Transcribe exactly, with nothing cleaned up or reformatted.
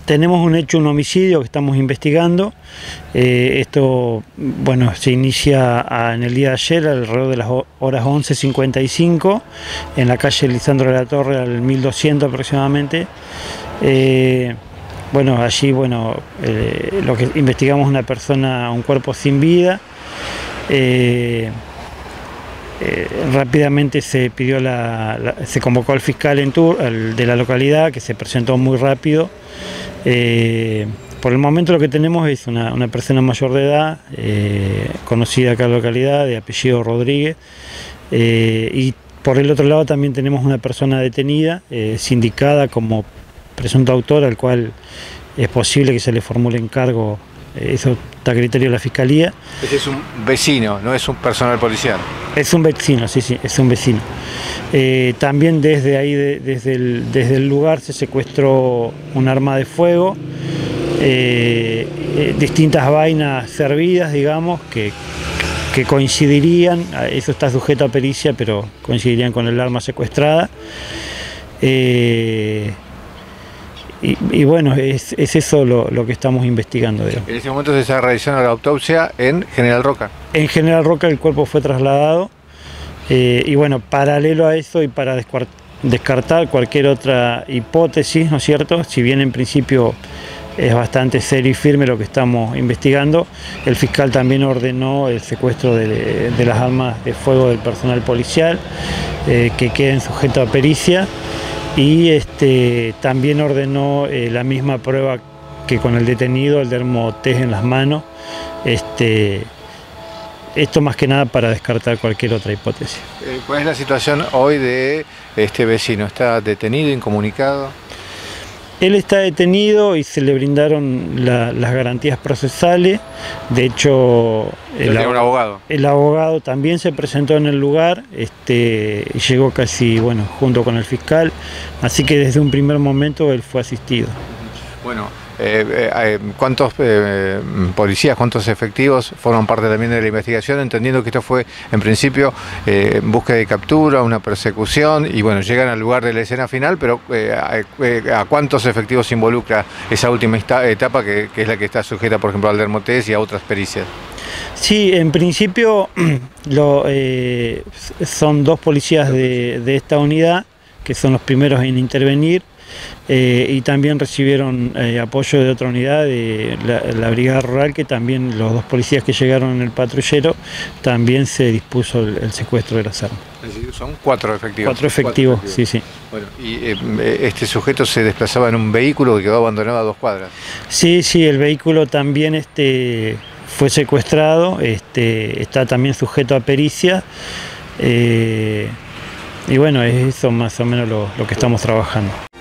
tenemos un hecho, un homicidio que estamos investigando. Eh, esto, bueno, se inicia a, en el día de ayer, alrededor de las horas once cincuenta y cinco, en la calle Lisandro de la Torre, al mil doscientos aproximadamente. Eh, bueno, allí, bueno, eh, lo que investigamos es una persona, un cuerpo sin vida. Eh, Eh, rápidamente se pidió la, la, se convocó al fiscal en tur, al, de la localidad, que se presentó muy rápido. Eh, por el momento lo que tenemos es una, una persona mayor de edad, eh, conocida acá en la localidad, de apellido Rodríguez, eh, y por el otro lado también tenemos una persona detenida, eh, sindicada como presunto autor, al cual es posible que se le formule encargo. Eso está a criterio de la Fiscalía. Ese es un vecino, no es un personal policial. Es un vecino, sí, sí, es un vecino. Eh, también desde ahí, de, desde, el, desde el lugar se secuestró un arma de fuego, eh, eh, distintas vainas servidas, digamos, que, que coincidirían, eso está sujeto a pericia, pero coincidirían con el arma secuestrada. Eh, Y, y bueno, es, es eso lo, lo que estamos investigando. Digamos. En ese momento se está realizando la autopsia en General Roca. En General Roca el cuerpo fue trasladado eh, y bueno, paralelo a eso y para descartar cualquier otra hipótesis, ¿no es cierto? Si bien en principio es bastante serio y firme lo que estamos investigando, el fiscal también ordenó el secuestro de, de las armas de fuego del personal policial, eh, que queden sujetos a pericia. Y este, también ordenó eh, la misma prueba que con el detenido, el dermotest en las manos. Este, esto más que nada para descartar cualquier otra hipótesis. ¿Cuál es la situación hoy de este vecino? ¿Está detenido, incomunicado? Él está detenido y se le brindaron la, las garantías procesales. De hecho, el, un abogado. el abogado también se presentó en el lugar, este, y llegó casi, bueno, junto con el fiscal. Así que desde un primer momento él fue asistido. Bueno, eh, eh, ¿cuántos eh, policías, cuántos efectivos forman parte también de la investigación? Entendiendo que esto fue, en principio, eh, búsqueda de captura, una persecución, y bueno, llegan al lugar de la escena final, pero eh, a, ¿a cuántos efectivos involucra esa última etapa, que, que es la que está sujeta, por ejemplo, al dermotest y a otras pericias? Sí, en principio lo, eh, son dos policías de, de esta unidad, que son los primeros en intervenir. Eh, y también recibieron eh, apoyo de otra unidad, de la, la Brigada Rural, que también los dos policías que llegaron en el patrullero, también se dispuso el, el secuestro de las armas. Es decir, son cuatro efectivos. Cuatro efectivos, cuatro efectivos. Sí, sí. Bueno, y eh, este sujeto se desplazaba en un vehículo que quedó abandonado a dos cuadras. Sí, sí, el vehículo también este, fue secuestrado, este, está también sujeto a pericia. Eh, y bueno, es eso más o menos lo, lo que estamos trabajando.